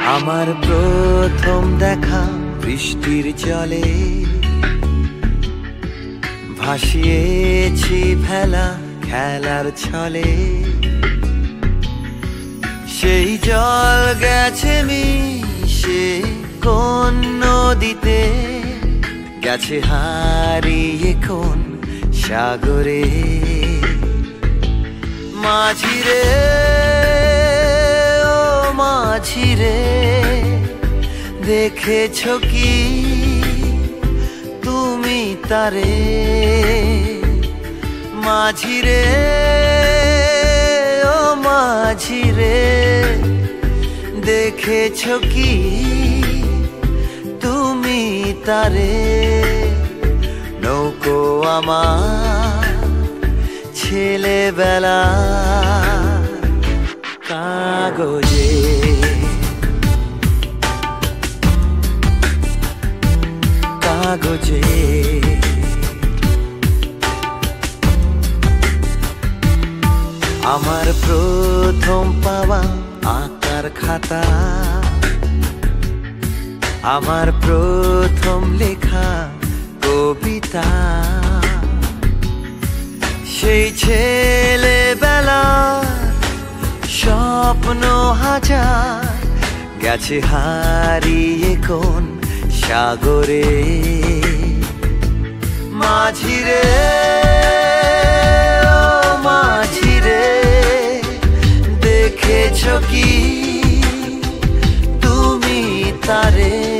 আমার প্রথম দেখা বৃষ্টির জলে ভাসিয়েছি ভেলা খেলার ছলে। সেই জল গেছে মিশে কোন নদীতে, গেছে হারিয়ে কোন সাগরে। মাঝিরে ও মাঝিরে, দেখেছ কি তুমি তারে? মাঝিরে ও মাঝিরে, দেখেছ কি তুমি তারে? নৌকো আমার ছেলেবেলা কাগজে, কাগজে। আমার প্রথম পাওয়া আঁকার খাতা, আমার প্রথম লেখা কবিতা। সেই ছেলেবেলার স্বপ্ন হাজার, গেছে হারিয়ে কোন সাগরে। মাঝিরে ও মাঝিরে, দেখেছ কি তুমি তারে?